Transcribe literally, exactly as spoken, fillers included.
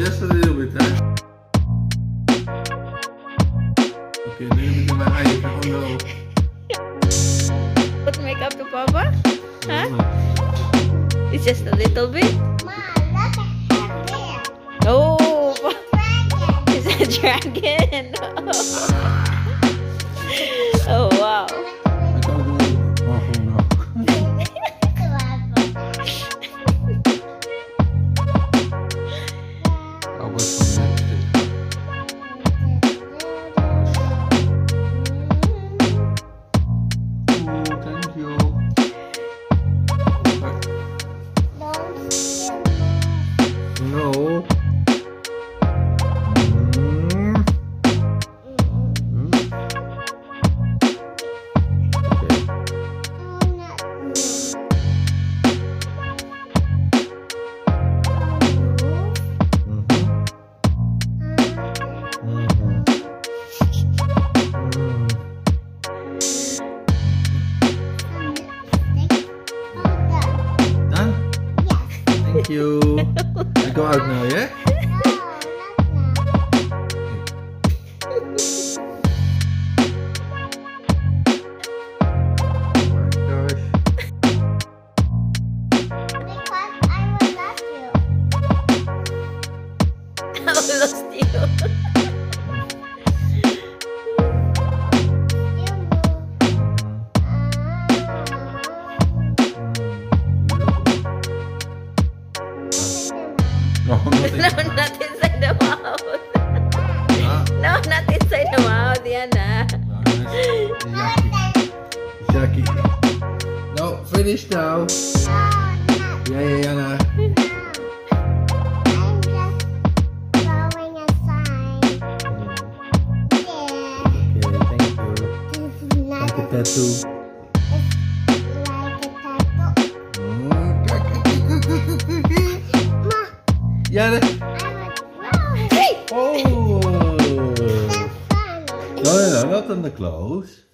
Just a little bit, huh? Okay, a little bit in my eye. Oh no. Put makeup to Papa? Huh? No. It's just a little bit? Mom, look at her there. Oh! Dragon. It's a dragon! Oh wow! I can't do it. Oh no. I'll wait for the next day. Oh, thank you. No. Mm. Mm. Okay. Mhm. Mhm. Mm. Done? Thank you. I go out now, yeah? Oh my gosh. I lost you. No, not No, not inside the mouth. Ah, No, not inside the mouth, Yana. no, that's yucky. Yucky. No, finish now. Yeah, yeah, yeah. Nah. Okay, thank you. Like a tattoo. Yeah. Hey! Oh. No, no, no, not on the clothes.